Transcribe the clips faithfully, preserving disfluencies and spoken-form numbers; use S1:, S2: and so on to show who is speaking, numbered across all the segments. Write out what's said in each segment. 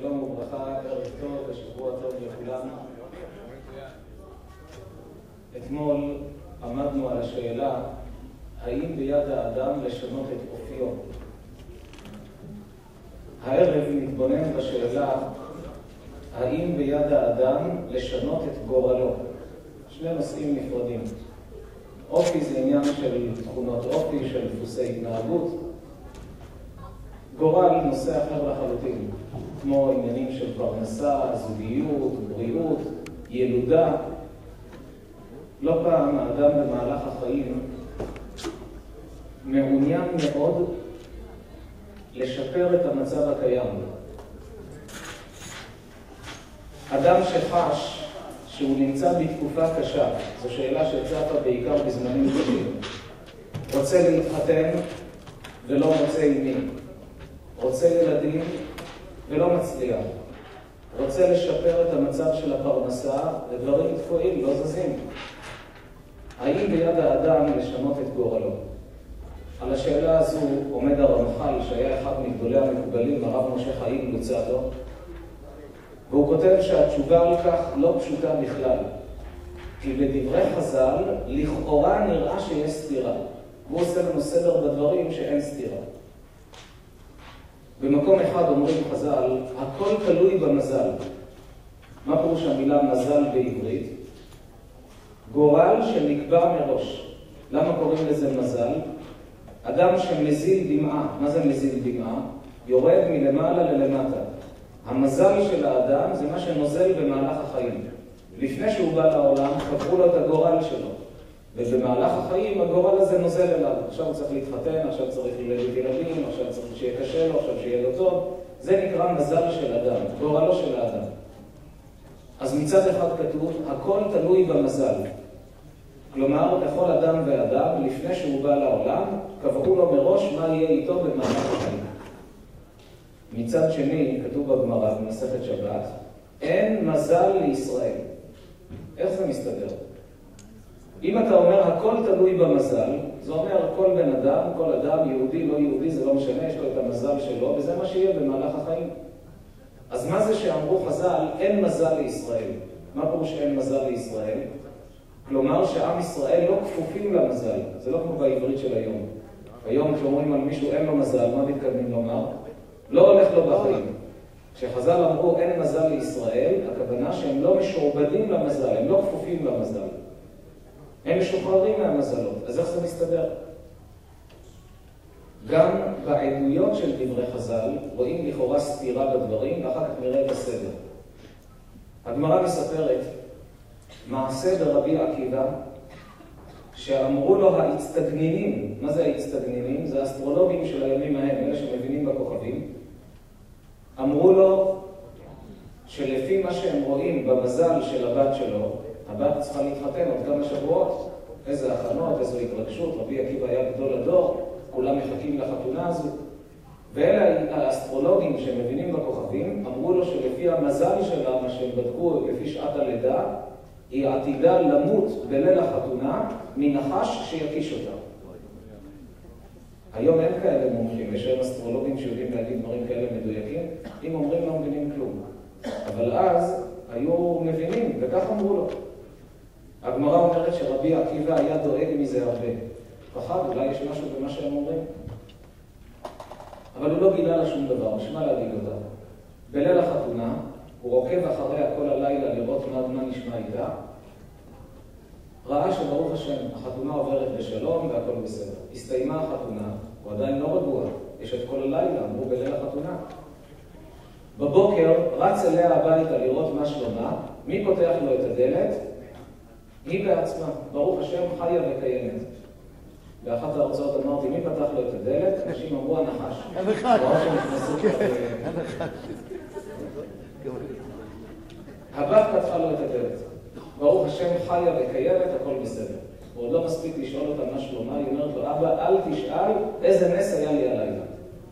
S1: שלום וברכה, ערב טוב ושבוע טוב לכולם. אתמול עמדנו על השאלה האם ביד האדם לשנות את אופיו. הערב נתבונן בשאלה האם ביד האדם לשנות את גורלו. שני נושאים נפרדים. אופי זה עניין של תכונות אופי, של דפוסי התנהגות. גורל נושא אחר לחלוטין, כמו עניינים של פרנסה, זוגיות, בריאות, ילודה. לא פעם האדם במהלך החיים מעוניין מאוד לשפר את המצב הקיים. אדם שחש שהוא נמצא בתקופה קשה, זו שאלה שצפה בעיקר בזמנים קשים. רוצה להתחתן ולא מוצא עם מי. רוצה ילדים ולא מצליח. רוצה לשפר את המצב של הפרנסה ודברים תקועים, לא זזים. האם ביד האדם לשנות את גורלו? על השאלה הזו עומד הרמח"ל, שהיה אחד מגדולי המקובלים, הרב משה חיים לוצאטו, והוא כותב שהתשובה על כך לא פשוטה בכלל. כי בדברי חז"ל, לכאורה נראה שיש סתירה. הוא עושה לנו סדר בדברים שאין סתירה. במקום אחד אומרים חז"ל, הכל תלוי במזל. מה פירוש המילה מזל בעברית? גורל שנקבע מראש. למה קוראים לזה מזל? אדם שמזיל דמעה. מה זה מזיל דמעה? יורד מלמעלה ללמטה. המזל של האדם זה מה שנוזל במהלך החיים. לפני שהוא בא לעולם, קבעו לו את הגורל שלו. ובמהלך החיים הגורל הזה נוזל אליו. עכשיו הוא צריך להתחתן, עכשיו צריך ללדת ילדים, עכשיו צריך שיהיה קשה לו, עכשיו שיהיה לו טוב. זה נקרא מזל של אדם, גורלו של האדם. אז מצד אחד כתוב, הכל תלוי במזל. כלומר, לכל אדם ואדם, לפני שהוא בא לעולם, קבעו לו מראש מה יהיה איתו במהלך החיים. מצד שני, כתוב בגמרא במסכת שבת, אין מזל לישראל. איך זה מסתדר? אם אתה אומר הכל תלוי במזל, זה אומר כל בן אדם, כל אדם, יהודי, לא יהודי, זה לא משנה, יש לו את המזל שלו, וזה מה שיהיה במהלך החיים. אז מה זה שאמרו חז"ל, אין מזל לישראל? מה פירוש אין מזל לישראל? כלומר שעם ישראל לא כפופים למזל, זה לא כמו בעברית של היום. היום כשאומרים על מישהו אין לו מזל, מה מתכוונים לומר? לא הולך לו בחיים. כשחז"ל אמרו אין מזל לישראל, הכוונה שהם לא משועבדים למזל, הם לא כפופים למזל. הם משוחררים מהמזלות. אז איך זה מסתדר? גם בעדויות של דברי חז"ל רואים לכאורה סתירה בדברים, ואחר כך נראה את הסדר. הגמרא מספרת מעשה ברבי עקיבא, שאמרו לו האצטגנינים. מה זה האצטגנינים? זה האסטרולוגים של הימים ההם, אלה שמבינים בכוכבים. אמרו לו שלפי מה שהם רואים במזל של הבת שלו, הבת צריכה להתחתן עוד כמה שבועות. איזה הכנות, איזו התרגשות. רבי עקיבא היה גדול הדור, כולם מחכים לחתונה הזו. ואלה האסטרולוגים שמבינים בכוכבים, אמרו לו שלפי המזל שלה, מה שהם בדקו לפי שעת הלידה, היא עתידה למות בליל החתונה מנחש שיקיש אותה. היום אין כאלה מומחים, יש אסטרולוגים שיודעים להגיד דברים כאלה מדויקים, אם אומרים לא מבינים כלום. אבל אז היו מבינים, וכך אמרו לו. הגמרא אומרת שרבי עקיבא היה דואג מזה הרבה. פחד, אולי יש משהו במה שהם אומרים. אבל הוא לא גילה לה שום דבר, נשמע להגיד אותה. בליל החתונה, הוא עוקב אחריה כל הלילה לראות מה, מה נשמע איתה. ראה שברוך השם, החתונה עוברת בשלום והכל בסדר. הסתיימה החתונה, הוא עדיין לא רגוע. יש את כל הלילה, אמרו בליל החתונה. בבוקר רץ אליה הביתה לראות מה שלומה. מי פותח לו את הדלת? היא בעצמה, ברוך השם, חיה וקיימת. באחת ההרצאות אמרתי, מי פתח לו את הדלת? אנשים אמרו הנחש.
S2: הנחש.
S1: הבת פתחה לו את הדלת. ברוך השם, חיה וקיימת, הכל בסדר. הוא עוד לא מספיק לשאול אותה מה שלומה, היא אומרת לו, אבא, אל תשאל איזה נס היה לי הלילה.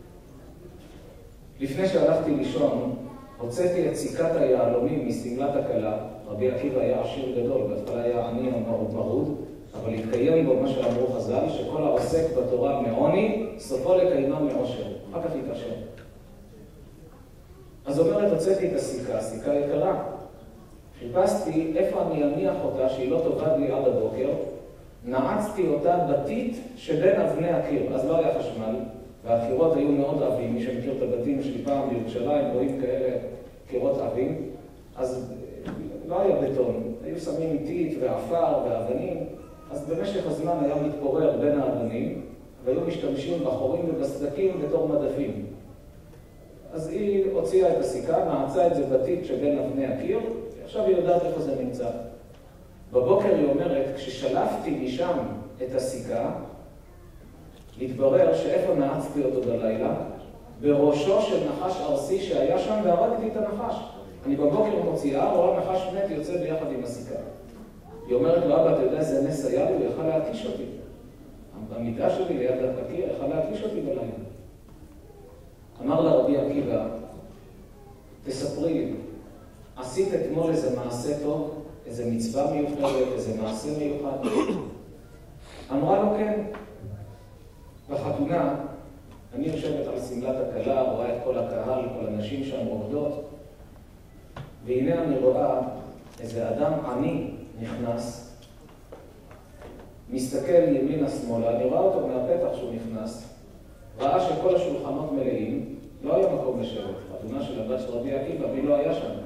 S1: לפני שהלכתי לישון, הוצאתי את סיכת היהלומים מסמלת הכלה. רבי עקיבא היה עשיר גדול, בהתחלה היה עני מרוד, אבל התקיים בו מה שאמרו חז"ל, שכל העוסק בתורה מעוני, סופו לקיימה מעושר. אחר כך התעשר. אז אומרת, הוצאתי את הסיכה, הסיכה יקרה. חיפשתי איפה אני אניח אותה, שהיא לא טובה לי עד הבוקר, נעצתי אותה בתית שבין אבני הקיר. אז לא היה חשמל, והקירות היו מאוד עבים. מי שמכיר את הבתים שלי פעם בירושלים, רואים כאלה קירות עבים. אז לא היה בטון, היו שמים תית ועפר ואבנים. אז במשך הזמן היה מתפורר בין האבנים, והיו משתמשים בחורים ובסדקים בתור מדפים. אז היא הוציאה את הסיכה, נעצה את זה בתית שבין אבני הקיר, עכשיו היא יודעת איפה זה נמצא. בבוקר היא אומרת, כששלפתי משם את הסיכה, התברר שאיפה נעצתי אותו בלילה, בראשו של נחש ארסי שהיה שם והרגתי את הנחש. אני בבוקר מוציאה, רואה נחש מת יוצא ביחד עם הסיכה. היא אומרת לו, אבא, אתה יודע, זה נס היה לי, הוא יכל להתיש אותי. המיטה שלי ליד הקיר, יכל להתיש אותי בלילה. אמר לה רבי עקיבא, תספרי לי, עשית אתמול איזה מעשה טוב, איזה מצווה מיוחדת, איזה מעשה מיוחד? אמרה לו כן. בחתונה, אני יושבת על סמלת הכלה, רואה את כל הקהל, כל הנשים שם רוקדות, והנה אני רואה איזה אדם עני נכנס, מסתכל ימינה שמאלה, אני רואה אותו מהפתח שהוא נכנס, ראה שכל השולחנות מלאים, לא היה מקום לשבת. חתונה של הבת של רבי עקיבא, מי לא היה שם?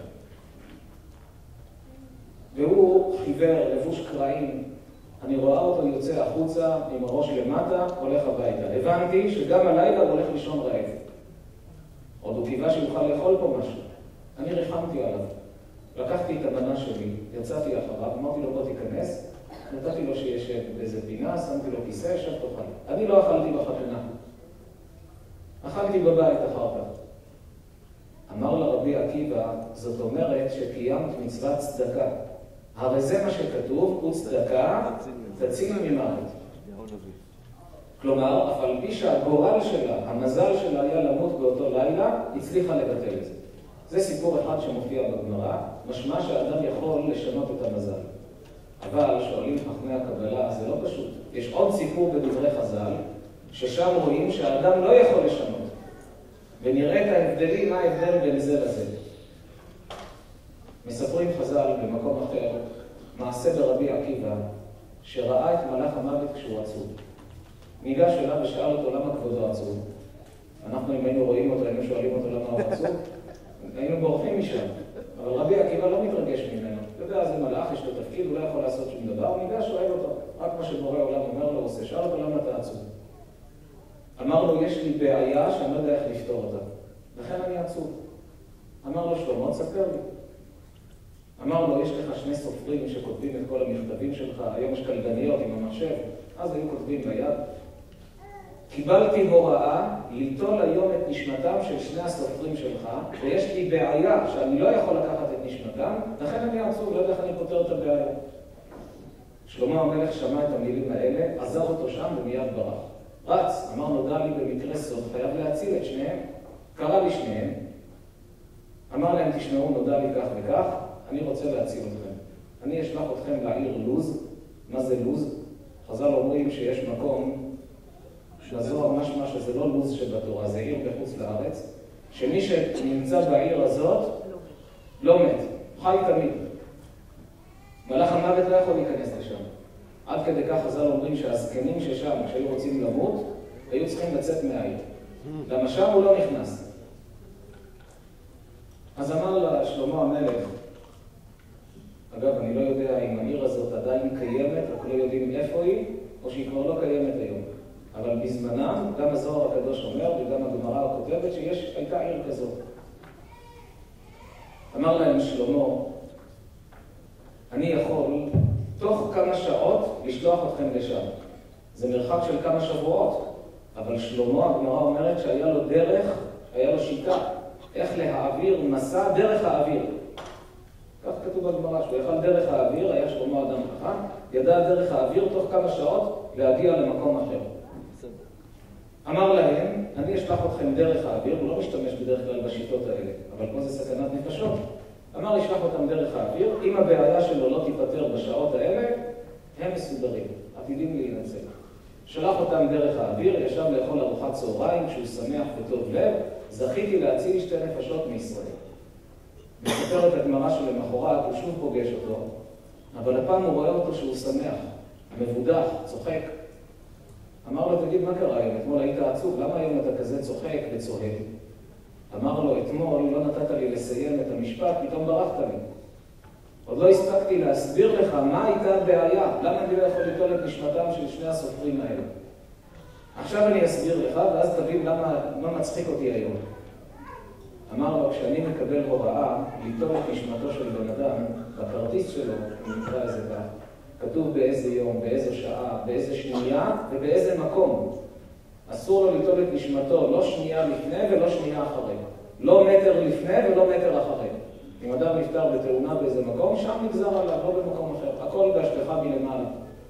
S1: והוא חיוור, לבוש קרעים. אני רואה אותו יוצא החוצה עם הראש למטה, הולך הביתה. הבנתי שגם הלילה הוא הולך לישון רעב. עוד הוא קיווה שיוכל לאכול פה משהו. אני ריחמתי עליו. לקחתי את המנה שלי, יצאתי אחריו, אמרתי לו בוא תיכנס, נתתי לו שישב באיזה פינה, שמתי לו כיסא, שב תאכל. אני לא אכלתי בחתונה. אכלתי בבית אחר כך. אמר לרבי עקיבא, זאת אומרת שקיימת מצוות צדקה. הרי זה מה שכתוב, וצדקה תציל ממוות. כלומר, אף על פי שהגורל שלה, המזל שלה היה למות באותו לילה, הצליחה לבטל את זה. זה סיפור אחד שמופיע בגמרא, משמע שהאדם יכול לשנות את המזל. אבל שואלים חכמי הקבלה, זה לא פשוט. יש עוד סיפור בדברי חז"ל, ששם רואים שהאדם לא יכול לשנות. ונראה את ההבדלים, מה ההבדל בין זה לזה. מספרים חז"ל במקום אחר, מעשה ברבי עקיבא, שראה את מלאך המוות כשהוא עצוב. ניגש אליו ושאל אותו למה כבודו עצוב. אנחנו אם היינו רואים אותו, היינו שואלים אותו למה הוא עצוב, היינו בורחים משם. אבל רבי עקיבא לא מתרגש ממנו. אתה יודע, זה מלאך, יש לו תפקיד, הוא לא יכול לעשות שום דבר, הוא ניגש, שואל אותו. רק מה שבורא העולם אומר לו, הוא עושה, שאל אותו למה אתה עצוב. אמר לו, יש לי בעיה שאני לא יודע איך לפתור אותה. לכן אני עצוב. אמר לו, שלמה, תספר לי. אמר לו, יש לך שני סופרים שכותבים את כל המכתבים שלך, היום יש קלדניות עם המחשב, אז היו כותבים ביד. קיבלתי הוראה ליטול היום את נשמתם של שני הסופרים שלך, ויש לי בעיה שאני לא יכול לקחת את נשמתם, לכן אני עצוב, לא יודע איך אני פותר את הבעיה. שלמה המלך שמע את המילים האלה, עזב אותו שם ומיד ברח. רץ, אמר נודע לי במקרה סוד, חייב להציל את שניהם. קרא לי שניהם, אמר להם, תשמעו, נודע לי כך וכך, אני רוצה להציל אתכם. אני אשלח אתכם לעיר לוז. מה זה לוז? חז"ל אומרים שיש מקום, שהזוהר משמע שזה לא לוז שבתורה, זה עיר בחוץ לארץ, שמי שנמצא בעיר הזאת לא מת, חי תמיד. מלאך המוות לא יכול להיכנס לשם. עד כדי כך חז"ל אומרים שהזקנים ששם, כשהיו רוצים למות, היו צריכים לצאת מהעיר. למה שם הוא לא נכנס. אז אמר לה שלמה המלך, אגב, אני לא יודע אם העיר הזאת עדיין קיימת, רק לא יודעים איפה היא, או שהיא כבר לא קיימת היום. אבל בזמנם, גם הזוהר הקדוש אומר, וגם הגמרא כותבת, שיש, הייתה עיר כזאת. אמר להם שלמה, אני יכול תוך כמה שעות לשלוח אתכם לשם. זה מרחק של כמה שבועות, אבל שלמה, הגמרא אומרת שהיה לו דרך, היה לו שיטה, איך להעביר מסע דרך האוויר. כך כתוב בגמרא, שהוא יכל דרך האוויר, היה שלמה אדם חכם, ידע דרך האוויר תוך כמה שעות להגיע למקום אחר. אמר להם, אני אשלח אתכם דרך האוויר, הוא לא משתמש בדרך כלל בשיטות האלה, אבל פה זה סכנת נפשות. אמר, ישלח אותם דרך האוויר, אם הבעיה שלו לא תיפטר בשעות האלה, הם מסודרים, עתידים להינצל. שלח אותם דרך האוויר, ישב לאכול ארוחת צהריים, כשהוא שמח וטוב לב, זכיתי להציל שתי נפשות מישראל. מספרת הגמרא שלמחרת, הוא שוב פוגש אותו, אבל הפעם הוא רואה אותו שהוא שמח, מבודח, צוחק. אמר לו, תגיד, מה קרה היום? אתמול היית עצוב, למה היום אתה כזה צוחק וצוהל? אמר לו, אתמול לא נתת לי לסיים את המשפט, פתאום ברחת לי. עוד לא הספקתי להסביר לך מה הייתה הבעיה, למה אני לא יכול ליטול את נשמתם של שני הסופרים האלה. עכשיו אני אסביר לך, ואז תבין למה, מה מצחיק אותי היום. אמר לו, כשאני מקבל הוראה ליטול את נשמתו של בן אדם, בכרטיס שלו, אם נקרא איזה כך, כתוב באיזה יום, באיזו שעה, באיזה שנייה ובאיזה מקום. אסור לו ליטול את נשמתו, לא שנייה לפני ולא שנייה אחרי. לא מטר לפני ולא מטר אחרי. אם אדם נפטר בתאונה באיזה מקום, שם נגזר עליו, לא במקום אחר. הכל בהשגחה מלמעלה.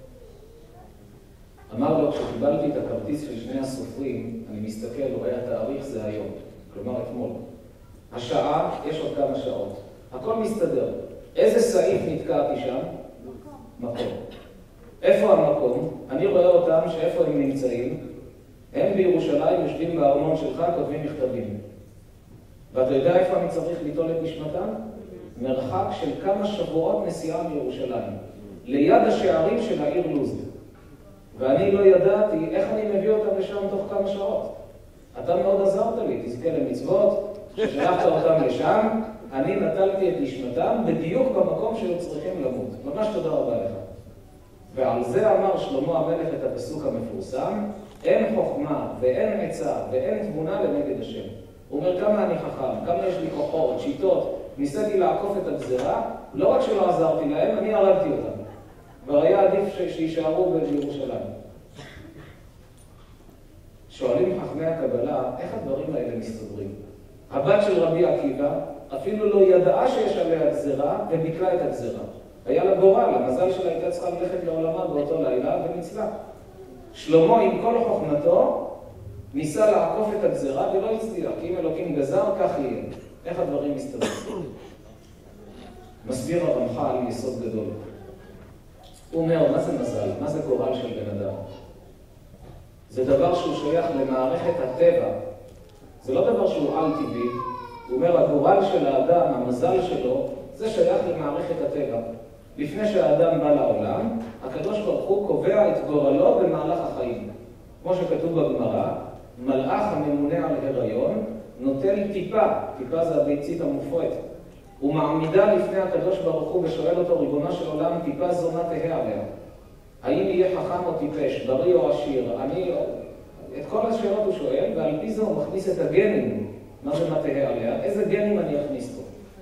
S1: אמר לו, כשקיבלתי את הכרטיס של שני הסופרים, אני מסתכל, רואה התאריך זה היום. כלומר, אתמול. השעה, יש עוד כמה שעות. הכל מסתדר. איזה סעיף נתקעתי שם? מקום. איפה המקום? אני רואה אותם שאיפה הם נמצאים. הם בירושלים יושבים בארמון שלך, כותבים מכתבים. ואתה יודע איפה אני צריך ליטול את נשמתם? מרחק של כמה שבועות נסיעה מירושלים. ליד השערים של העיר לוז. ואני לא ידעתי איך אני מביא אותם לשם תוך כמה שעות. אתה מאוד עזרת לי, תזכה למצוות, ששלחת אותם לשם, אני נטלתי את נשמתם בדיוק במקום שהיו צריכים למות. ממש תודה רבה לך. ועל זה אמר שלמה המלך את הפסוק המפורסם, אין חוכמה ואין עצה ואין תבונה לנגד השם. הוא אומר כמה אני חכם, כמה יש לי כוחות, שיטות, ניסיתי לעקוף את הגזרה, לא רק שלא עזרתי להם, אני הרגתי אותם. כבר היה עדיף שישארו בירושלים. שואלים חכמי הקבלה, איך הדברים האלה מסתדרים? הבת של רבי עקיבא אפילו לא ידעה שיש עליה גזרה וביקלה את הגזרה. היה לה גורל, המזל שלה הייתה צריכה ללכת לעולמה באותו לילה וניצלה. שלמה עם כל חוכמתו ניסה לעקוף את הגזרה ולא הצליח, כי אם אלוקים גזר, כך יהיה. איך הדברים מסתדרים? מסביר הרמח"ל יסוד גדול. הוא אומר, מה זה מזל? מה זה גורל של בן אדם? זה דבר שהוא שייך למערכת הטבע. זה לא דבר שהוא על-טבעי. הוא אומר, הגורל של האדם, המזל שלו, זה שייך למערכת הטבע. לפני שהאדם בא לעולם, הקדוש ברוך הוא קובע את גורלו במהלך החיים. כמו שכתוב בגמרא, מלאך הממונה על הריון נוטל טיפה, טיפה זה הביצית המופרית. הוא מעמידה לפני הקדוש ברוך הוא ושואל אותו, ריבונו של עולם, טיפה זונה תהה עליה. האם יהיה חכם או טיפש, בריא או עשיר? אני... את כל השאלות הוא שואל, ועל פי זה הוא מכניס את הגנים. מה זה מה תהה עליה? איזה גנים אני אכניס פה?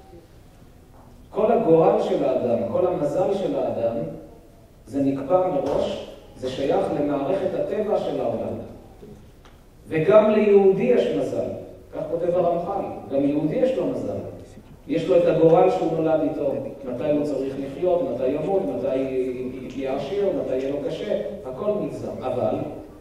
S1: כל הגורל של האדם, כל המזל של האדם, זה נקבע מראש, זה שייך למערכת הטבע של העולם. וגם ליהודי יש מזל. כך כותב הרמח"ל. גם יהודי יש לו מזל. יש לו את הגורל שהוא נולד איתו. מתי הוא צריך לחיות, מתי ימות, מתי יהיה עשיר, מתי יהיה לו קשה. הכל נגזר. אבל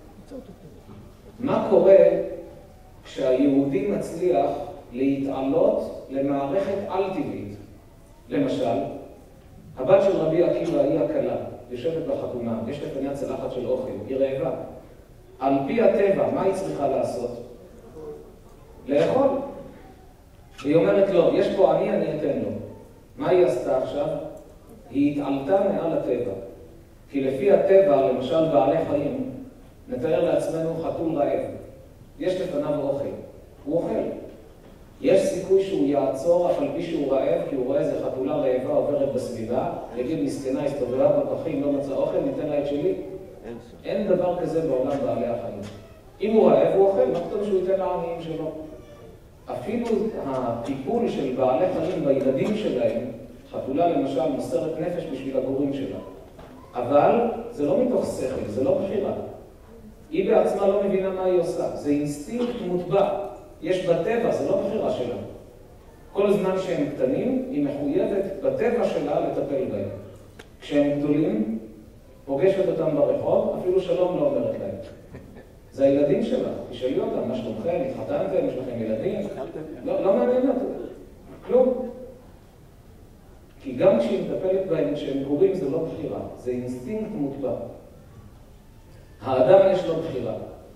S1: מה קורה כשהיהודי מצליח להתעלות למערכת על-טבעית? למשל, הבת של רבי עקיבא היא הקלה, יושבת בחתונה, יש לפניה צלחת של אוכל, היא רעבה. על פי הטבע, מה היא צריכה לעשות? לאכול. היא אומרת לו, יש פה אני, אני אתן לו. מה היא עשתה עכשיו? היא התעלתה מעל הטבע. כי לפי הטבע, למשל בעלי חיים, נתאר לעצמנו חתול רעב. יש לפניו אוכל. הוא אוכל. יש סיכוי שהוא יעצור אף על פי שהוא רעב, כי הוא רואה איזה חתולה רעבה עוברת בסביבה, יגיד, מסכנה, הסתובבה בפחים, לא מצא אוכל, ניתן לה את שלי. אין דבר כזה בעולם בעלי החיים. אם הוא רעב, הוא אוכל, מה פתאום שהוא ייתן לעניים שלו? אפילו הטיפול של בעלי חיים בילדים שלהם, חתולה למשל מוסרת נפש בשביל הגורים שלה. אבל זה לא מתוך שכל, זה לא בחירה. היא בעצמה לא מבינה מה היא עושה. זה אינסטינקט מוטבע. יש בטבע, זה לא בחירה שלה. כל זמן שהם קטנים, היא מחויבת בטבע שלה לטפל בהם. כשהם גדולים, פוגשת אותם ברחוב, אפילו שלום לא אומרת להם. זה הילדים שלה, תשאלי אותם, מה שלומכם, התחתנתם, יש לכם ילדים? לא, לא מעניין אותם. כלום. כי גם כשהיא מטפלת בהם, כשהם גורים, זה לא בחירה. זה אינסטינקט מוטבע. האדם יש לו בחירה.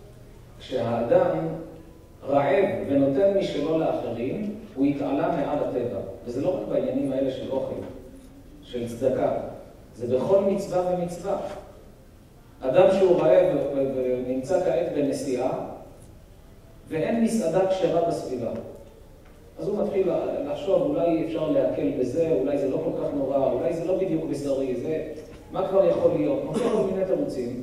S1: כשהאדם רעב ונותן משלו לאחרים, הוא יתעלה מעל הטבע. וזה לא רק בעניינים האלה של אוכל, של צדקה. זה בכל מצווה ומצווה. אדם שהוא רעב ונמצא כעת בנסיעה, ואין מסעדה כשרה בסביבה. אז הוא מתחיל לחשוב, אולי אפשר להקל בזה, אולי זה לא כל כך נורא, אולי זה לא בדיוק בשרי, זה... מה כבר יכול להיות? מוצא כל מיני תירוצים.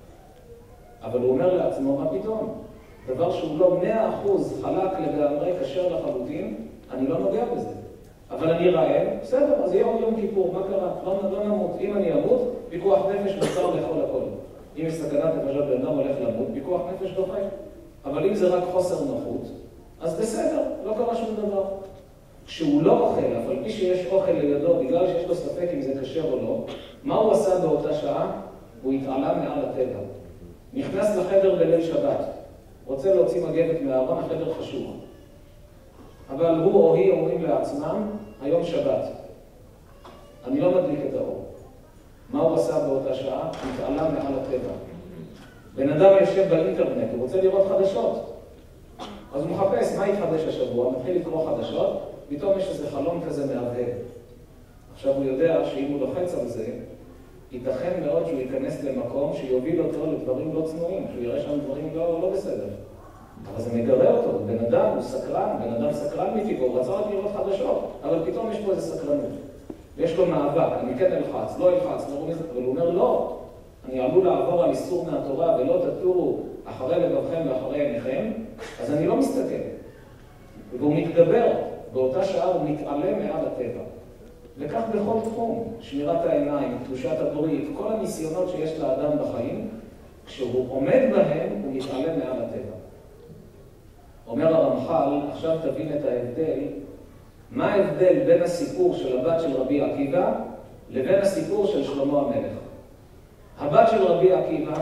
S1: אבל הוא אומר לעצמו, מה פתאום? דבר שהוא לא מאה אחוז חלק לגמרי, כשר לחלוטין, אני לא נוגע בזה. אבל אני רעב, בסדר, אז יהיה עוד יום כיפור, מה קרה? לא, לא נמות. אם אני אמות, פיקוח נפש מותר לאכול הכל. אם יש סכנת נפשות בן אדם הולך למות, פיקוח נפש דוחה. אבל אם זה רק חוסר נוחות, אז בסדר, לא קרה שום דבר. כשהוא לא אוכל, אבל מי שיש אוכל לידו, בגלל שיש לו ספק אם זה כשר או לא, מה הוא עשה באותה שעה? הוא התעלה מעל הטבע. נכנס לחדר בליל שבת. רוצה להוציא מגבת מהארון, החדר חשוך. אבל הוא או היא אומרים לעצמם, היום שבת. אני לא מדליק את האור. מה הוא עשה באותה שעה? התעלה מעל הטבע. בן אדם יושב באינטרנט, הוא רוצה לראות חדשות. אז הוא מחפש מה יתחדש השבוע, מתחיל לקרוא חדשות, פתאום יש איזה חלום כזה מהבהב. עכשיו הוא יודע שאם הוא לוחץ על זה, ייתכן מאוד שהוא ייכנס למקום שיוביל אותו לדברים לא צנועים, שהוא יראה שם דברים לא, לא בסדר. אבל זה מגרה אותו, בן אדם הוא סקרן, בן אדם סקרן מטבעו, הוא רצה רק לראות חדשות, אבל פתאום יש פה איזה סקרנות. ויש לו מאבק, אני כן אלחץ, לא אלחץ, לא רומז, אבל הוא אומר לא, אני עלול לעבור על איסור מהתורה ולא תטורו אחרי לבבכם ואחרי עיניכם, אז אני לא מסתכל. והוא מתגבר, באותה שעה הוא מתעלה מעל הטבע. וכך בכל תחום, שמירת העיניים, קדושת הברית, כל הניסיונות שיש לאדם בחיים, כשהוא עומד בהם, הוא מתעלה מעל הטבע. אומר הרמח"ל, עכשיו תבין את ההבדל, מה ההבדל בין הסיפור של הבת של רבי עקיבא לבין הסיפור של שלמה המלך. הבת של רבי עקיבא,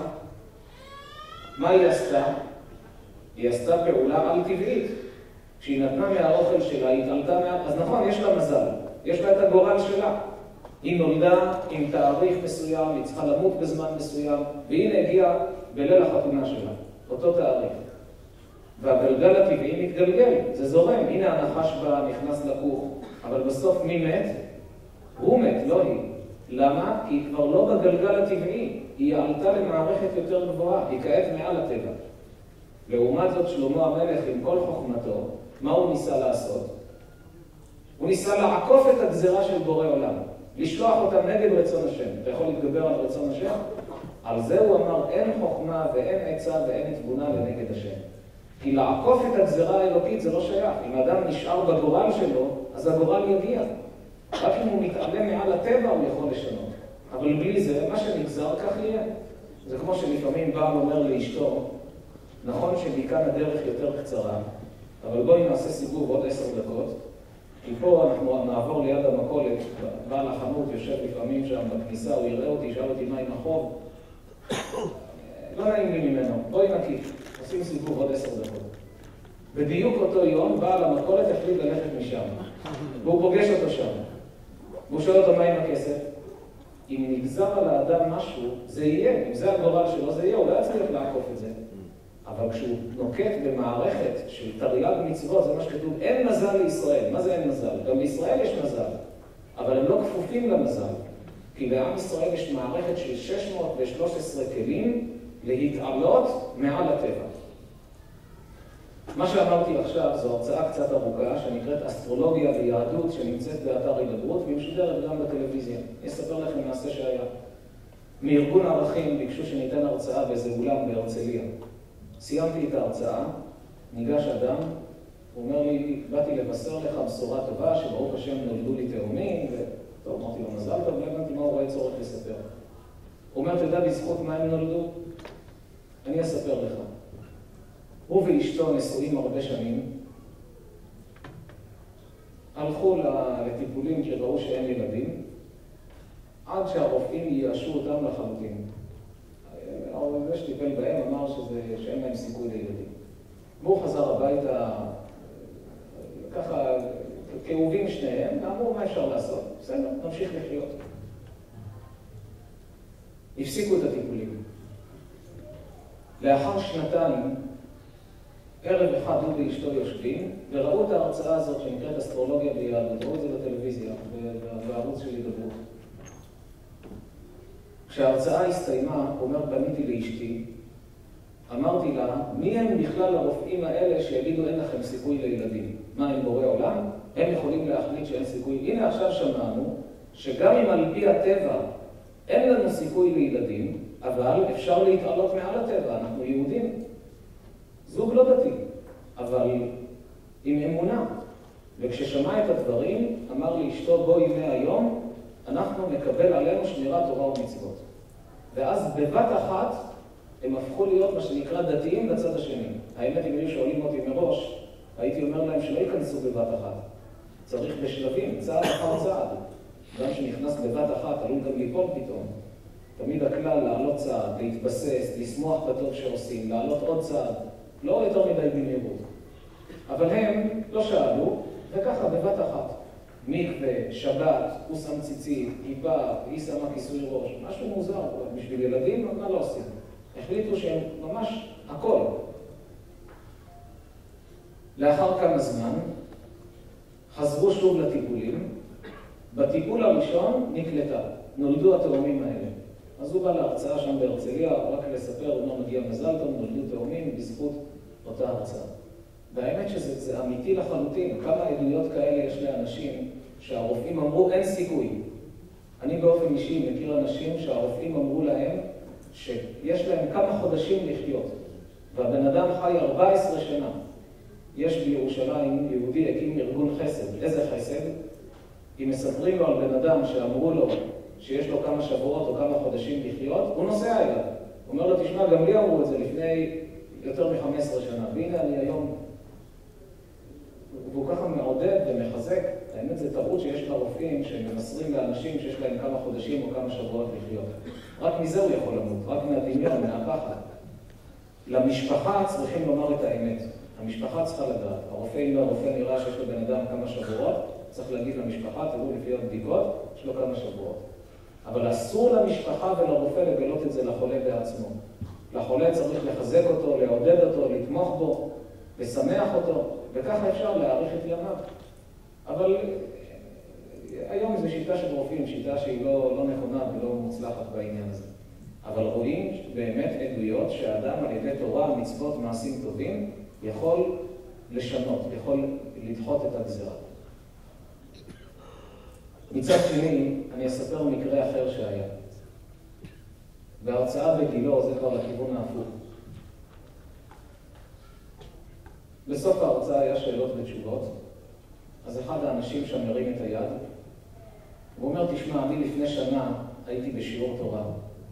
S1: מה היא עשתה? היא עשתה פעולה על טבעית. כשהיא נתנה מהאוכל שלה, היא התעלתה מה... אז נכון, יש לה מזל. יש לה את הגורל שלה. היא נולדה עם תאריך מסוים, היא צריכה למות בזמן מסוים, והנה הגיעה בליל החתונה שלה, אותו תאריך. והגלגל הטבעי מתגלגל, זה זורם. הנה הנחש בה, נכנס לכוך, אבל בסוף מי מת? הוא מת, לא היא. למה? כי היא כבר לא בגלגל הטבעי, היא עלתה למערכת יותר גבוהה, היא כעת מעל הטבע. לעומת זאת שלמה המלך עם כל חוכמתו, מה הוא ניסה לעשות? הוא ניסה לעקוף את הגזרה של בורא עולם, לשלוח אותם נגד רצון השם. אתה יכול להתגבר על רצון השם? על זה הוא אמר, אין חוכמה ואין עצה ואין תבונה לנגד השם. כי לעקוף את הגזרה האלוקית זה לא שייך. אם האדם נשאר בגורל שלו, אז הגורל יגיע. רק אם הוא מתעלה מעל הטבע הוא יכול לשנות. אבל בלי זה, מה שנגזר כך יהיה. זה כמו שלפעמים בעל אומר לאשתו, נכון שמכאן הדרך יותר קצרה, אבל בואי נעשה סיבוב עוד עשר דקות, כי פה אנחנו נעבור ליד המכולת, בעל החנות יושב לפעמים שם בכניסה, הוא יראה אותי, ישאל אותי מה עם החוב. לא נעים לי ממנו, בואי נקיף, עושים סיבוב עוד עשר דקות. בדיוק אותו יום, בעל המכולת החליט ללכת משם, והוא פוגש אותו שם. והוא שואל אותו מה עם הכסף? אם נגזר על האדם משהו, זה יהיה, אם זה הגורל שלו, זה יהיה, הוא לא יצליח לעקוף את זה. אבל כשהוא נוקט במערכת של תרי"ג מצוות, זה מה שכתוב, אין מזל לישראל. מה זה אין מזל? גם לישראל יש מזל, אבל הם לא כפופים למזל. כי לעם ישראל יש מערכת של שש מאות ושלוש עשרה כלים להתעלות מעל הטבע. מה שאמרתי עכשיו זו הרצאה קצת ארוכה שנקראת אסטרולוגיה ויהדות, שנמצאת באתר הידברות והיא משודרת גם בטלוויזיה. אני אספר לכם מעשה שהיה. מארגון ערכים ביקשו שניתן הרצאה באיזה אולם בהרצליה. סיימתי את ההרצאה, ניגש אדם, הוא אומר לי, באתי לבשר לך בשורה טובה, שברוך השם נולדו לי תאומים, וטוב, אמרתי לו מזל טוב, לא הבנתי מה הוא רואה צורך לספר. הוא אומר, תדע בזכות מה הם נולדו? אני אספר לך. הוא ואשתו נשואים הרבה שנים, הלכו לטיפולים כי ראו שאין ילדים, עד שהרופאים ייאשו אותם לחלוטין. זה שטיפל בהם אמר שזה, שאין להם סיכוי לילדים. והוא חזר הביתה, ככה, כאובים שניהם, ואמרו מה אפשר לעשות. בסדר, נמשיך לחיות. הפסיקו את הטיפולים. לאחר שנתיים, ערב אחד הוא ואשתו יושבים, וראו את ההרצאה הזאת שנקראת אסטרולוגיה ביהדות, ראו את זה בטלוויזיה, בערוץ של הידברות. כשההרצאה הסתיימה, הוא אומר, פניתי לאשתי, אמרתי לה, מי הם בכלל הרופאים האלה שיגידו אין לכם סיכוי לילדים? מה, הם בורא עולם? הם יכולים להחליט שאין סיכוי. הנה עכשיו שמענו שגם אם על פי הטבע אין לנו סיכוי לילדים, אבל אפשר להתעלות מעל הטבע, אנחנו יהודים. זוג לא דתי, אבל עם אמונה. וכששמע את הדברים, אמר לי אשתו, בואי מהיום, אנחנו נקבל עלינו שמירת תורה ומצוות. ואז בבת אחת הם הפכו להיות מה שנקרא דתיים לצד השני. האמת, אם היו שואלים אותי מראש, הייתי אומר להם שלא ייכנסו בבת אחת. צריך בשלבים, צעד אחר צעד. גם שנכנס בבת אחת, עלול גם ליפול פתאום. תמיד הכלל לעלות צעד, להתבסס, לשמוח בטוב שעושים, לעלות עוד צעד. לא יותר מדי במהירות. אבל הם לא שאלו, וככה בבת אחת. מקווה, שבת, הוא שם ציצית, כיפה, היא שמה כיסוי ראש, משהו מוזר. בשביל ילדים, מה לא עושים? החליטו שהם ממש הכל. לאחר כמה זמן, חזרו שוב לטיפולים. בטיפול הראשון נקלטה, נולדו התאומים האלה. אז הוא בא להרצאה שם בהרצליה, רק לספר, הוא לא מגיע מזל טוב, נולדו תאומים בזכות אותה הרצאה. והאמת שזה אמיתי לחלוטין. כמה עדויות כאלה יש לאנשים שהרופאים אמרו אין סיכוי. אני באופן אישי מכיר אנשים שהרופאים אמרו להם שיש להם כמה חודשים לחיות. והבן אדם חי ארבע עשרה שנה. יש בירושלים יהודי הקים ארגון חסד. איזה חסד? אם מספרים לו על בן אדם שאמרו לו שיש לו כמה שבועות או כמה חודשים לחיות, הוא נוסע אליו. הוא אומר לו, תשמע, גם לי אמרו את זה לפני יותר מ-חמש עשרה שנה. והנה אני היום... והוא ככה מעודד ומחזק. האמת זה טעות שיש לרופאים שמנסרים לאנשים שיש להם כמה חודשים או כמה שבועות לחיות. רק מזה הוא יכול למות, רק מהדמיון, מהפחד. למשפחה צריכים לומר את האמת. המשפחה צריכה לדעת. הרופא, אם הרופא נראה שיש לו בן אדם כמה שבועות, צריך להגיד למשפחה, תראו לפי הבדיקות, יש לו כמה שבועות. אבל אסור למשפחה ולרופא לגלות את זה לחולה בעצמו. לחולה צריך לחזק אותו, לעודד אותו, לתמוך בו, לשמח אותו, וככה אפשר להאריך את ימיו. אבל היום זו שיטה של רופאים, שיטה שהיא לא, לא נכונה ולא מוצלחת בעניין הזה. אבל רואים באמת עדויות שהאדם על ידי תורה, מצוות, מעשים טובים, יכול לשנות, יכול לדחות את הגזירה. מצד שני, אני אספר מקרה אחר שהיה. בהרצאה בגילו, זה כבר לכיוון ההפוך. בסוף ההרצאה היה שאלות ותשובות, אז אחד האנשים שם מרים את היד, הוא אומר, תשמע, אני לפני שנה הייתי בשיעור תורה,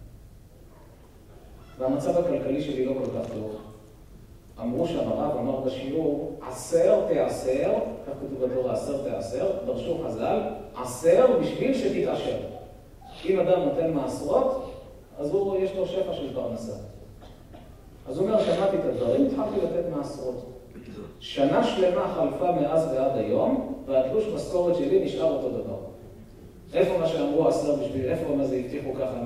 S1: והמצב הכלכלי שלי לא כל כך טוב. אמרו שם הרב, אמר בשיעור, עשר תעשר, כך כתוב בתורה, עשר תעשר, דרשו חז"ל, עשר בשביל שתתעשר. אם אדם נותן מעשרות, אז הוא יש לו שפע של פרנסה. אז הוא אומר, שמעתי את הדברים, התחלתי לתת מעשרות. שנה שלמה חלפה מאז ועד היום, והתלוש משכורת שלי נשאר אותו דבר. איפה מה שאמרו עשר בשביל, איפה מה זה הבטיחו ככה?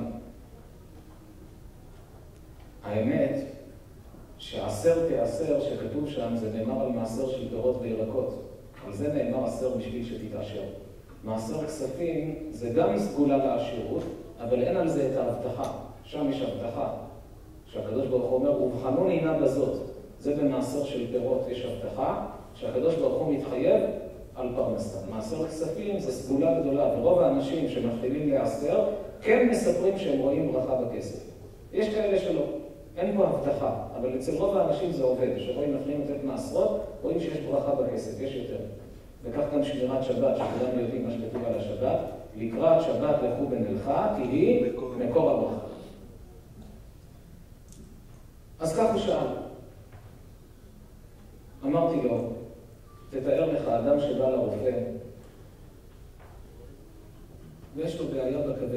S1: האמת, שעשר תעשר שכתוב שם, זה נאמר על מעשר של פירות וירקות. על זה נאמר עשר בשביל שתתעשר. מעשר כספים זה גם סגולה לעשירות, אבל אין על זה את ההבטחה. שם יש הבטחה. שהקדוש ברוך הוא אומר, ובחנון עינה בזאת. זה במעשר של פירות יש הבטחה, שהקדוש ברוך הוא מתחייב על פרנסה. מעשר כספים זה סגולה גדולה, ורוב האנשים שמתחילים לעשר, כן מספרים שהם רואים ברכה בכסף. יש כאלה שלא. אין פה הבטחה, אבל אצל רוב האנשים זה עובד. שרואים מתחילים לתת מעשרות, רואים שיש ברכה בכסף, יש יותר. וכך גם שמירת שבת, שכולם יודעים מה שכתוב על השבת, לקראת שבת לכו בנלכה, כי היא מקור הברכה. אז כך הוא שאל. אמרתי לו, תתאר לך אדם שבא לרופא, ויש לו בעיה בכבד.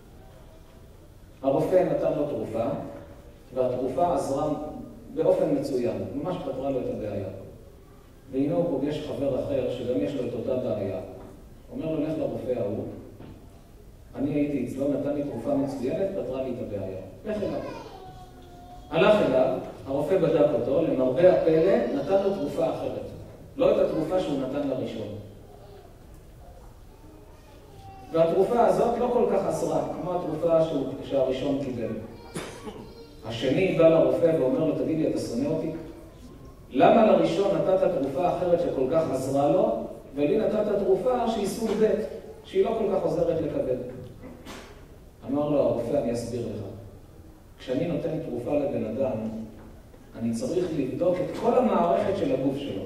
S1: הרופא נתן לו תרופה, והתרופה עזרה באופן מצוין, ממש פתרה לו את הבעיה. והנה הוא פוגש חבר אחר שגם יש לו את אותה בעיה. אומר לו, לך לרופא ההוא, אני הייתי אצלו, נתן לי תרופה מצוינת, פתרה לי את הבעיה. לך אליו. הלך אליו, הרופא בדק אותו, למרבה הפלא, נתן לו תרופה אחרת. לא את התרופה שהוא נתן לראשון. והתרופה הזאת לא כל כך עזרה, כמו התרופה שהוא, שהראשון קיבל. השני בא לרופא ואומר לו, תגיד לי, אתה שונא אותי? למה לראשון נתת תרופה אחרת שכל כך עזרה לו, ולי נתת תרופה שהיא סוג ב', שהיא לא כל כך עוזרת לקבל? אמר לו הרופא, אני אסביר לך. כשאני נותן תרופה לבן אדם, אני צריך לבדוק את כל המערכת של הגוף שלו.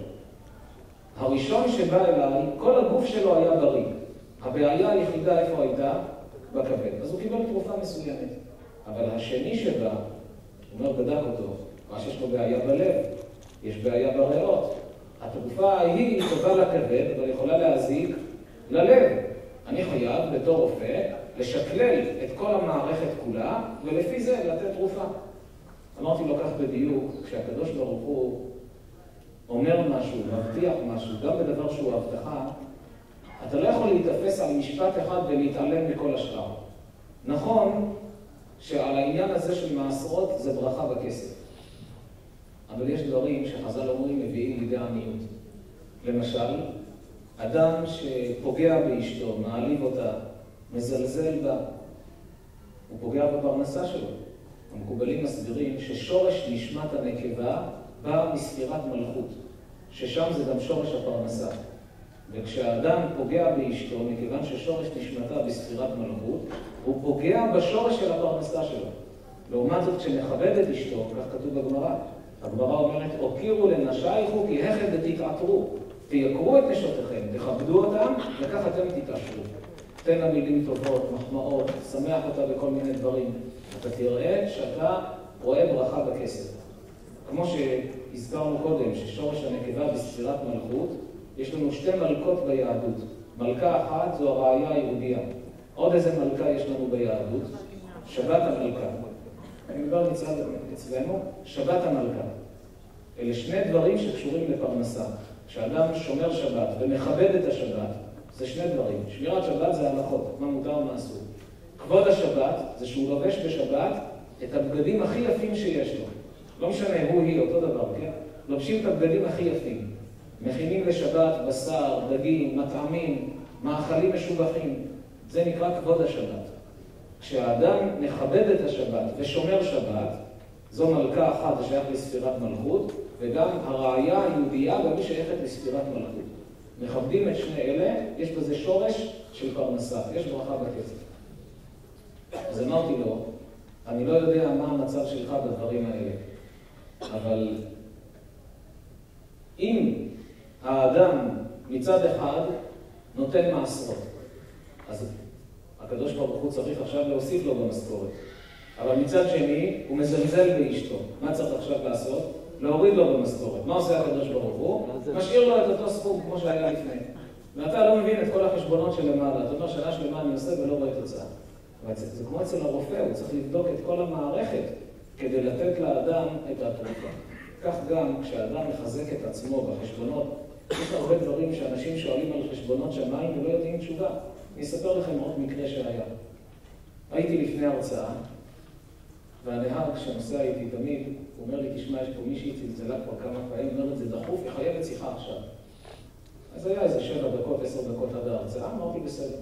S1: הראשון שבא אליי, כל הגוף שלו היה בריא. הבעיה היחידה איפה הייתה? בכבד. אז הוא קיבל תרופה מסוימת. אבל השני שבא, הוא אומר, בדק אותו, מה שיש לו בעיה בלב, יש בעיה בריאות. התרופה היא טובה לכבד, אבל יכולה להזיק ללב. אני חייב, בתור רופא, לשקלל את כל המערכת כולה, ולפי זה לתת תרופה. אמרתי לו כך בדיוק, כשהקדוש ברוך הוא אומר משהו, מבטיח משהו, גם בדבר שהוא הבטחה, אתה לא יכול להתאפס על משפט אחד ולהתעלם מכל השאר. נכון שעל העניין הזה של מעשרות זה ברכה בכסף. אבל יש דברים שחז"ל אומרים מביאים לידי עניות. למשל, אדם שפוגע באשתו, מעליב אותה, מזלזל בה, הוא פוגע בפרנסה שלו. המקובלים מסבירים ששורש נשמת הנקבה בא מספירת מלכות, ששם זה גם שורש הפרנסה. וכשהאדם פוגע באשתו, מכיוון ששורש נשמתה בספירת מלכות, הוא פוגע בשורש של הפרנסה שלו. לעומת זאת, כשמכבד את אשתו, כך כתוב בגמרא, הגמרא אומרת, הוקירו לנשייכו כי הכד ותתעטרו, תייקרו את נשותיכם, תכבדו אותם, וכך אתם תתעשרו. תן לה מילים טובות, מחמאות, שמח אותה בכל מיני דברים. אתה תראה שאתה רואה ברכה בכסף. כמו שהזכרנו קודם, ששורש הנקבה בספירת מלכות, יש לנו שתי מלכות ביהדות. מלכה אחת זו הראיה היהודיה. עוד איזה מלכה יש לנו ביהדות? שבת המלכה. אני מדבר מצד אצלנו, שבת המלכה. אלה שני דברים שקשורים לפרנסה. כשאדם שומר שבת ומכבד את השבת, זה שני דברים. שמירת שבת זה הלכות, מה מותר ומה אסור. כבוד השבת זה שהוא לובש בשבת את הבגדים הכי יפים שיש לו. לא משנה, הוא, היא, אותו דבר, כן? לובשים את הבגדים הכי יפים. מכינים לשבת בשר, דגים, מטעמים, מאכלים משובחים. זה נקרא כבוד השבת. כשהאדם מכבד את השבת ושומר שבת, זו מלכה אחת, זה שייך לספירת מלכות, וגם הראיה היהודיה גם היא שייכת לספירת מלכות. מכבדים את שני אלה, יש בזה שורש של פרנסה, יש ברכה בכסף. אז אמרתי לו, אני לא יודע מה המצב שלך בדברים האלה, אבל אם האדם מצד אחד נותן מעשרות, אז הקדוש ברוך הוא צריך עכשיו להוסיף לו במשכורת. אבל מצד שני, הוא מזלזל באשתו. מה צריך עכשיו לעשות? להוריד לו במשכורת. מה עושה הקדוש ברוך הוא? משאיר לו את אותו סכום כמו שהיה לפני. ואתה לא מבין את כל החשבונות שלמעלה. אתה אומר, שנה שלמה אני עושה ולא רואה תוצאה. אבל זה, זה כמו אצל הרופא, הוא צריך לבדוק את כל המערכת כדי לתת לאדם את התרופה. כך גם כשהאדם מחזק את עצמו בחשבונות, יש הרבה דברים שאנשים שואלים על חשבונות שמיים ולא יודעים תשובה. אני אספר לכם עוד מקרה שהיה. הייתי לפני הרצאה, והנהג שנוסע איתי תמיד, הוא אומר לי, תשמע, יש פה מישהי צלצלה כבר כמה פעמים, אומר את זה דחוף, היא חייבת שיחה עכשיו. אז היה איזה שבע דקות, עשר דקות עד ההרצאה, אמרתי בסדר.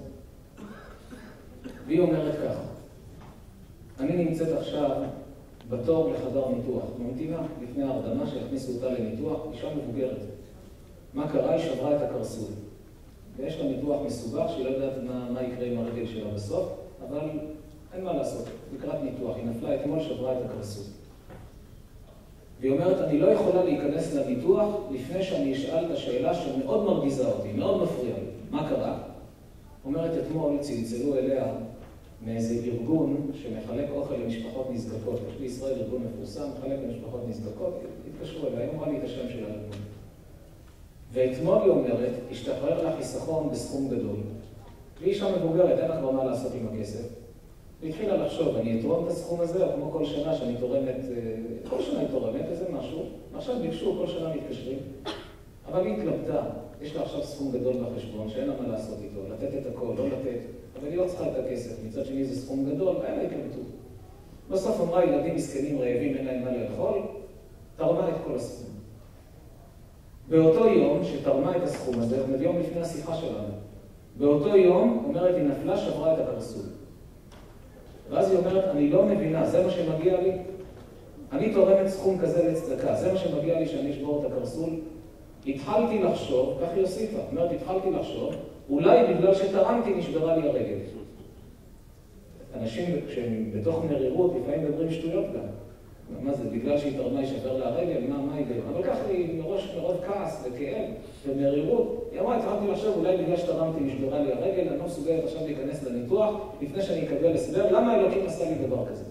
S1: והיא אומרת ככה, אני נמצאת עכשיו בתור לחדר ניתוח, ממתינה לפני ההרדמה שהכניסו אותה לניתוח, אישה מבוגרת. מה קרה? היא שברה את הקרסול. ויש לה ניתוח מסובך שהיא לא יודעת מה, מה יקרה עם הרגל שלה בסוף, אבל אין מה לעשות, לקראת ניתוח. היא נפלה אתמול, שברה את הקרסול. והיא אומרת, אני לא יכולה להיכנס לניתוח לפני שאני אשאל את השאלה שמאוד מרגיזה אותי, מאוד מפריע לי. מה קרה? אומרת, אתמול צלצלו אליה מאיזה ארגון שמחלק אוכל למשפחות נזקקות. יש בישראל ארגון מפורסם, מחלק למשפחות נזקקות, התקשרו אליה, היא אמרה לי את השם של הארגון. ואתמול היא אומרת, השתחרר לה חיסכון בסכום גדול. והיא אישה מבוגרת, אין לך כבר מה לעשות עם הכסף. והתחילה לחשוב, אני אתרום את הסכום הזה, או כמו כל שנה שאני תורמת, כל שנה היא תורמת, איזה משהו. ועכשיו ביקשו, כל שנה מתקשרים. אבל היא התלבטה, יש לה עכשיו סכום גדול בחשבון, שאין לה מה לעשות איתו, לתת את הכל, לא לתת. אבל היא לא צריכה את הכסף, מצד שני זה סכום גדול, אין לה התלבטות. בסוף אמרה, ילדים מסכנים רעבים, אין להם מה לאכול, תרמה את כל הסכום. באותו יום שתרמה את הסכום הזה, זאת יום לפני השיחה שלנו, באותו יום, אומרת, היא נפלה, שברה את הקרסול. ואז היא אומרת, אני לא מבינה, זה מה שמגיע לי? אני תורמת סכום כזה לצדקה, זה מה שמגיע לי שאני אשבור את הקרסול? התחלתי לחשוב, כך היא הוסיפה, אומרת, התחלתי לחשוב, אולי בגלל שתרמתי נשברה לי הרגל. אנשים כשהם בתוך מרירות, לפעמים מדברים שטויות גם. מה זה, בגלל שהיא תרמה ישבר לה הרגל? מה, מה היא? אבל ככה היא מראש מרוב כעס וכאב ומרירות. היא אמרה, התחלתי לחשוב, אולי בגלל שתרמתי נשברה לי הרגל, אני לא מסוגלת עכשיו להיכנס לניתוח, לפני שאני אקבל הסבר, למה אלוקים עשה לי דבר כזה?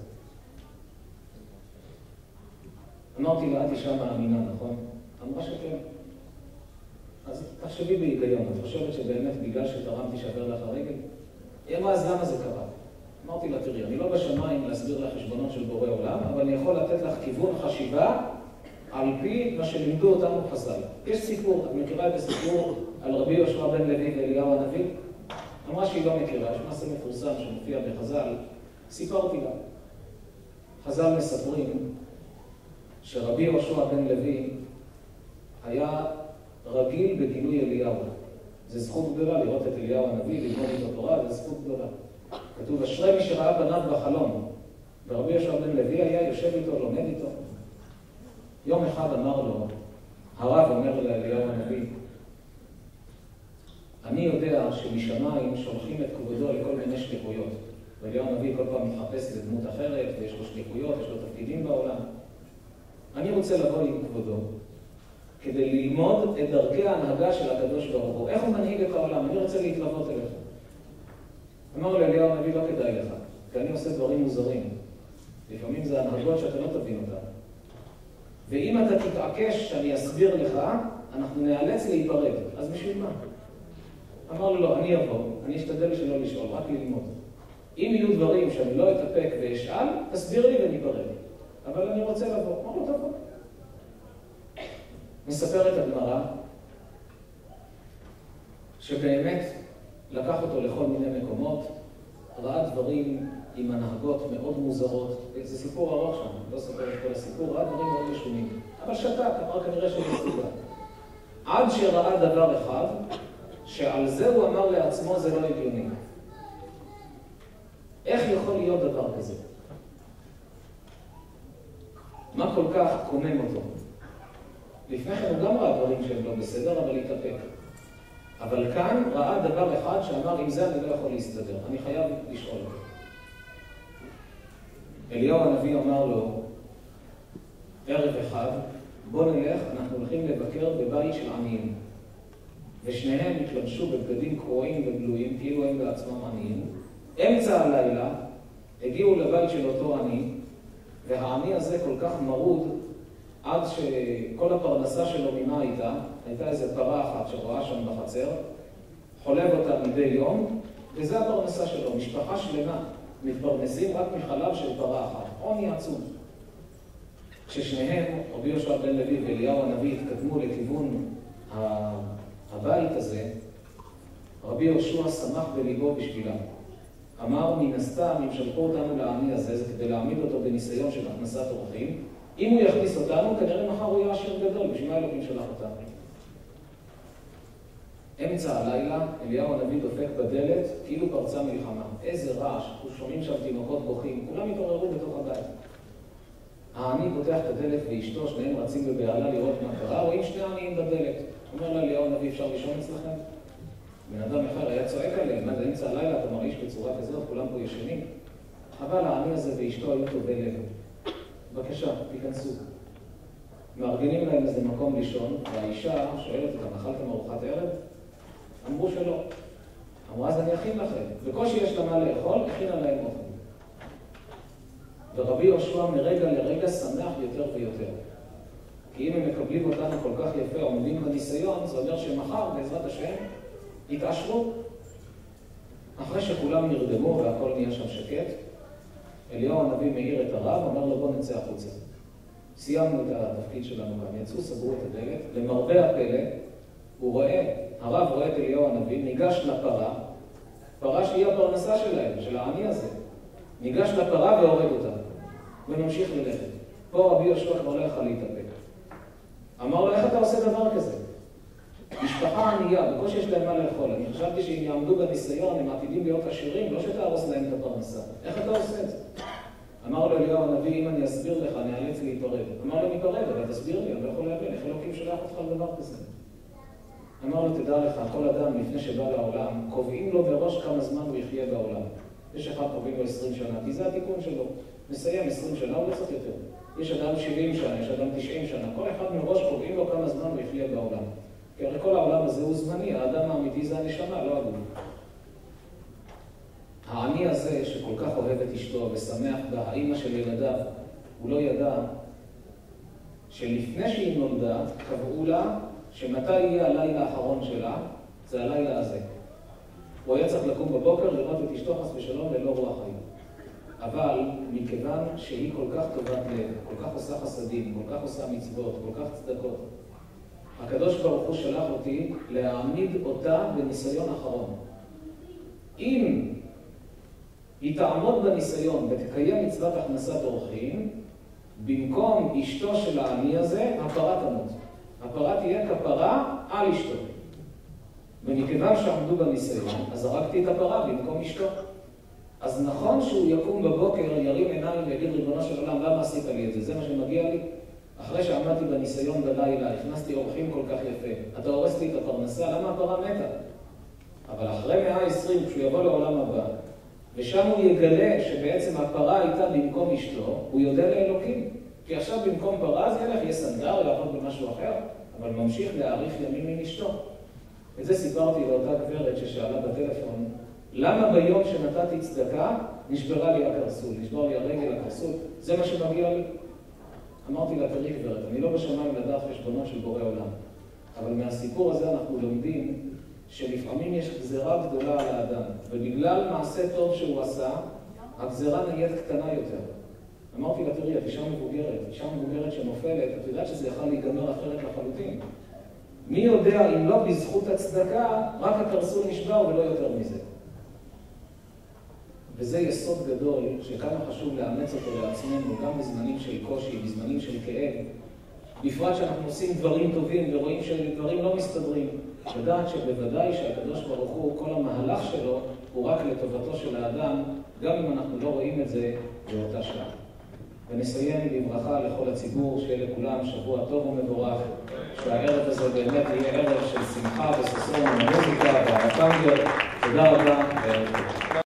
S1: אמרתי לה, את אישה מאמינה, נכון? אמרה שכן. אז תחשבי בהיגיון, את חושבת שבאמת בגלל שתרמתי שבר לך הרגל? היא אמרה, אז למה זה קרה? אמרתי לה, תראי, אני לא בשמיים להסביר לך חשבונות של בורא עולם, אבל אני יכול לתת לך כיוון חשיבה על פי מה שלימדו אותנו חז"ל. יש סיפור, את מכירה את הסיפור על רבי יהושע בן לוי ואליהו הנביא? אמרה שהיא לא מכירה, יש מעשה מפורסם שמופיע בחז"ל. סיפרתי לה. חז"ל מספרים שרבי יהושע בן לוי היה רגיל בגילוי אליהו. זה זכות גדולה לראות את אליהו הנביא, ללמוד את התורה, זה זכות גדולה. כתוב, אשרי מי שראה פניו בחלום. ורבי יהושע בן לוי היה יושב איתו, לומד איתו. יום אחד אמר לו, הרב אומר לאליהו הנביא, אני יודע שמשמיים שולחים את כבודו לכל מיני שליחויות. ואליהו הנביא כל פעם מתחפש לדמות אחרת, ויש לו שליחויות, יש לו תפקידים בעולם. אני רוצה לבוא עם כבודו, כדי ללמוד את דרכי ההנהגה של הקדוש ברוך הוא. איך הוא מנהיג את העולם? אני רוצה להתלוות אליך. אמר לי, אליהו הנביא, לא כדאי לך, כי אני עושה דברים מוזרים. לפעמים זה הנהגות שאתה לא תבין אותה. ואם אתה תתעקש שאני אסביר לך, אנחנו נאלץ להיפרד. אז בשביל מה? אמר לו, לא, אני אבוא, אני אשתדל שלא לשאול, רק ללמוד. אם יהיו דברים שאני לא אתאפק ואשאל, תסביר לי וניפרד. אבל אני רוצה לבוא. אמר לו, תבוא. מספרת הגמרא, שבאמת לקח אותו לכל מיני מקומות, ראה דברים עם הנהגות מאוד מוזרות. זה סיפור ארוך שם, לא ספר את כל הסיפור, ראה דברים מאוד משונים. אבל שתק, אמר כנראה שזה סיבה. עד שראה דבר אחד, שעל זה הוא אמר לעצמו, זה לא הגיוני. איך יכול להיות דבר כזה? מה כל כך קומם אותו? לפני כן הוא גם ראה דברים שהם לא בסדר, אבל התאפק. אבל כאן ראה דבר אחד שאמר, עם זה אני לא יכול להסתדר, אני חייב לשאול. אליהו הנביא אמר לו, ערב אחד, בוא נלך, אנחנו הולכים לבקר בבית של עניים. ושניהם התלבשו בבגדים קרועים ובלויים, כאילו הם בעצמם עניים. אמצע הלילה הגיעו לבית של אותו עני, והעני הזה כל כך מרוד, עד שכל הפרנסה שלו ממה הייתה, הייתה איזו פרה אחת שרואה שם בחצר, חולב אותה מדי יום, וזה הפרנסה שלו, משפחה שלמה, מתפרנסים רק מחלב של פרה אחת, עוני עצום. כששניהם, רבי יהושע בן לוי ואליהו הנביא, התקדמו לכיוון הבית הזה, רבי יהושע שמח בליבו בשבילם. אמר, מן הסתם, אם שלחו אותנו לעני הזה, זה כדי להעמיד אותו בניסיון של הכנסת אורחים, אם הוא יכניס אותנו, כנראה מחר הוא יהיה עשיר גדול, בשביל מה אלוקים שלח אותנו. אמצע הלילה, אליהו הנביא דופק בדלת, כאילו פרצה מלחמה. איזה רעש, אנחנו שומעים שם תינוקות בוכים, כולם התעוררו בתוך הבית. העני פותח את הדלת ואשתו, שניהם רצים בבהלה לראות מה קרה, רואים שני עניים בדלת. אומר לה, אליהו הנביא, אפשר לישון אצלכם? בן אדם אחר היה צועק עליהם, מה זה אמצע הלילה, אתה מרעיש בצורה כזאת, כולם פה ישנים. אבל העני הזה ואשתו היו טובי לב. בבקשה, תיכנסו. מארגנים להם איזה מקום לישון, והאישה שואלת אותם, אכלתם ארוחת ערב? אמרו שלא. אמרה, אז אני אכין לכם. בקושי יש לה מה לאכול, הכינה להם אוכל. ורבי יהושע מרגע לרגע שמח יותר ויותר. כי אם הם מקבלים אותנו כל כך יפה, עומדים בניסיון, זה אומר שמחר, בעזרת השם, יתעשרו. אחרי שכולם נרדמו והכל נהיה שם שקט, אליהו הנביא מאיר את הרב, אומר לו בוא נצא החוצה. סיימנו את התפקיד שלנו כאן, יצאו, סגרו את הדלת, למרבה הפלא, הוא רואה, הרב רואה את אליהו הנביא, ניגש לפרה, פרה שהיא הפרנסה שלהם, של העני הזה, ניגש לפרה והורג אותה. וממשיך ללכת. פה רבי יהושע כבר לא יכל להתאפק. אמר לו, איך אתה עושה דבר כזה? משפחה ענייה, בקושי יש להם מה לאכול. אני חשבתי שאם יעמדו בניסיון, הם עתידים להיות עשירים, לא שתהרוס להם את הפרנסה. איך אתה עושה את זה? אמר לו אליהו הנביא, אם אני אסביר לך, אני אאלץ להיפרד. אמר לו, ניפרד, אבל תסביר לי, אני לא יכול להבין, איך אלוקים שולח אותך לדבר כזה? אמר לו, תדע לך, כל אדם לפני שבא לעולם, קובעים לו בראש כמה זמן הוא יחיה בעולם. יש אחד קובעים לו עשרים שנה, כי זה התיקון שלו. מסיים עשרים שנה, הוא לא צריך יותר. יש אדם שבעים שנה, יש אדם תשעים שנה, כל אחד מראש קובעים לו כמה זמן הוא יחיה בעולם. כי הרי כל העולם הזה הוא זמני, האדם האמיתי זה הנשמה, לא הגוף. העני הזה שכל כך אוהב את אשתו ושמח בה, האמא של ילדיו, הוא לא ידע שלפני שהיא נולדה, קבעו לה שמתי יהיה הלילה האחרון שלה, זה הלילה הזה. הוא היה צריך לקום בבוקר, לראות את אשתו חס ושלום ללא רוח חיים. אבל מכיוון שהיא כל כך טובת לב, כל כך עושה חסדים, כל כך עושה מצוות, כל כך צדקות, הקדוש ברוך הוא שלח אותי להעמיד אותה בניסיון אחרון. אם היא תעמוד בניסיון ותקיים מצוות הכנסת אורחים, במקום אשתו של העני הזה, הפרה תמות. הפרה תהיה כפרה על אשתו. ומכיוון שעמדו בניסיון, אז הרגתי את הפרה במקום אשתו. אז נכון שהוא יקום בבוקר, ירים עיניים ויגיד, ריבונו של עולם, למה עשית לי את זה? זה מה שמגיע לי? אחרי שעמדתי בניסיון בלילה, הכנסתי אורחים כל כך יפה, אתה הורס לי את הפרנסה, למה הפרה מתה? אבל אחרי מאה ועשרים, כשהוא יבוא לעולם הבא, ושם הוא יגלה שבעצם הפרה הייתה במקום אשתו, הוא יודע לאלוקים. כי עכשיו במקום פרה זה ילך, יהיה סנדר, יעבוד במשהו אחר, אבל ממשיך להאריך ימים עם אשתו. את זה סיפרתי לאותה גברת ששאלה בטלפון, למה ביום שנתתי צדקה נשברה לי הקרסול, נשבר לי הרגל הקרסול, זה מה שמגיע לי? אמרתי לה, תראי גברת, אני לא בשמיים לדעת חשבונות של בורא עולם, אבל מהסיפור הזה אנחנו לומדים שלפעמים יש גזרה גדולה על האדם, ובגלל מעשה טוב שהוא עשה, הגזרה נהיית קטנה יותר. אמרתי לה, תראי, את אישה מבוגרת, אישה מבוגרת שנופלת, את יודעת שזה יכול להיגמר אחרת לחלוטין. מי יודע אם לא בזכות הצדקה, רק הקרסול נשבר ולא יותר מזה. וזה יסוד גדול שכמה חשוב לאמץ אותו לעצמנו, גם בזמנים של קושי, בזמנים של כאב. בפרט שאנחנו עושים דברים טובים ורואים שדברים לא מסתדרים. לדעת שבוודאי שהקדוש ברוך הוא, כל המהלך שלו, הוא רק לטובתו של האדם, גם אם אנחנו לא רואים את זה באותה שעה. ונסיים בברכה לכל הציבור, שיהיה לכולם שבוע טוב ומבורך, שהערב הזה באמת יהיה ערב של שמחה וששון ומוזיקה והרפנגיות. תודה רבה וערב טוב.